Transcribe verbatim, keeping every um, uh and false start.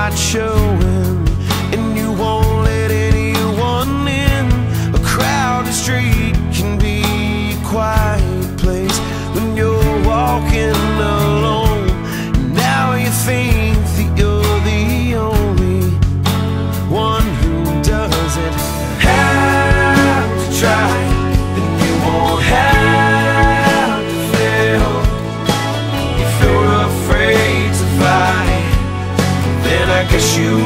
not showing, and you won't let anyone in. A crowded street can be a quiet place when you're walking alone. Now you think that you're the only one who doesn't have to try, then you won't have to fail. If you're afraid to fight, then I guess you